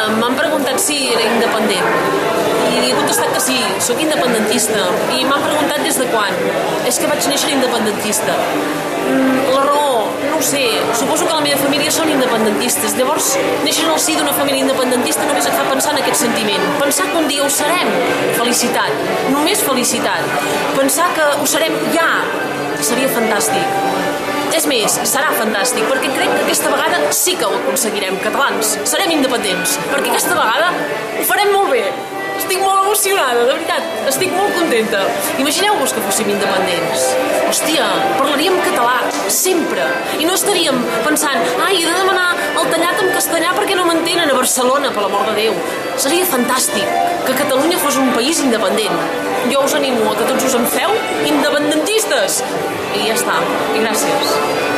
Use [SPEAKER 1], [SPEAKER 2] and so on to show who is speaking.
[SPEAKER 1] M'han preguntat si era independent i he contestat que sí, sóc independentista. I m'han preguntat des de quan. És que vaig néixer independentista. La raó, no ho sé, suposo que la meva família són independentistes. Llavors, néixer en el si d'una família independentista només et fa pensar en aquest sentiment. Pensar que un dia ho serem, felicitat, només felicitat. Pensar que ho serem ja, seria fantàstic. És més, serà fantàstic, perquè crec que aquesta vegada sí que ho aconseguirem, catalans. Serem independents, perquè aquesta vegada ho farem molt bé. Estic molt emocionada, de veritat, estic molt contenta. Imagineu-vos que fóssim independents. Hòstia, parlaríem català, sempre. I no estaríem pensant, ai, he de demanar el tallat en castellà perquè no m'entenen a Barcelona, per l'amor de Déu. Seria fantàstic que Catalunya fos un país independent. Jo us animo a que tots us en feu independentistes. I ja està. I gràcies.